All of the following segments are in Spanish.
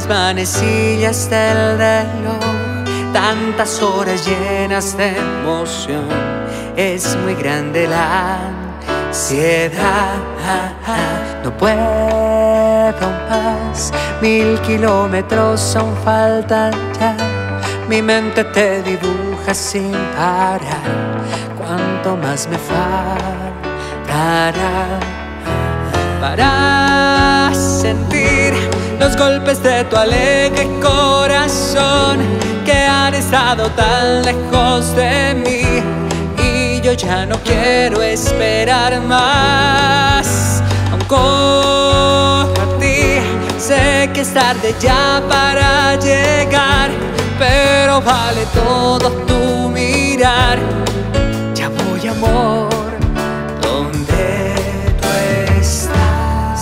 las manecillas del reloj, tantas horas llenas de emoción. Es muy grande la ansiedad, no puedo más. 1000 kilómetros aún faltan ya. Mi mente te dibuja sin parar. ¿Cuánto más me faltará para sentir los golpes de tu alegre corazón, que han estado tan lejos de mí? Y yo ya no quiero esperar más. Aún corro a ti, sé que es tarde ya para llegar, pero vale todo tu mirar. Ya voy, amor, ¿dónde tú estás?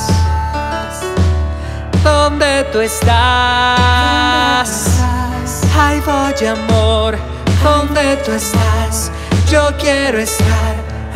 ¿Dónde tú estás? Ay, voy, amor, ¿dónde tú estás? Yo quiero estar.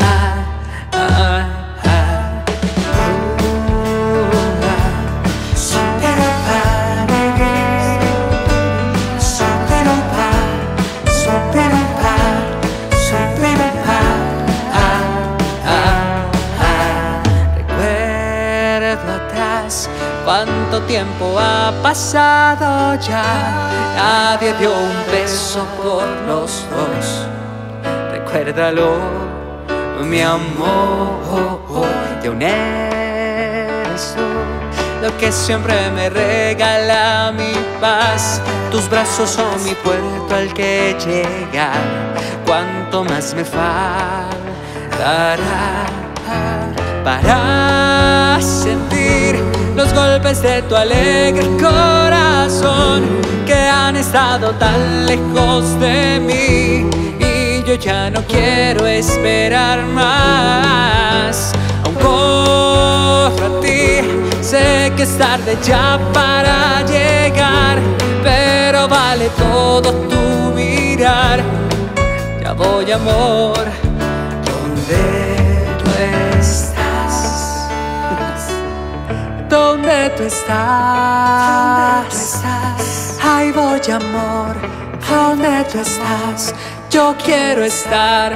¿Cuánto tiempo ha pasado ya? Nadie dio un beso por los dos. Recuérdalo, mi amor, y aún eres tú lo que siempre me regala mi paz. Tus brazos son mi puerto al que llegar. ¿Cuánto más me faltará para sentir los golpes de tu alegre corazón, que han estado tan lejos de mí? Y yo ya no quiero esperar más. Aún corro a ti, sé que es tarde ya para llegar, pero vale todo tu mirar. Ya voy, amor, ¿dónde tú estás? ¿Dónde tú estás? Ay, voy, amor, ¿dónde tú estás? Yo quiero estar.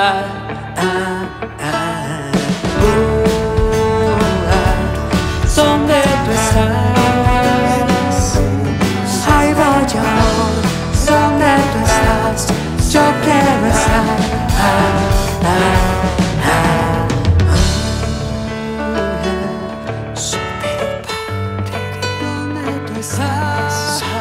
¿Dónde tú estás? Ay, voy, amor, ¿dónde tú estás? Yo quiero estar. ¿Dónde tú estás?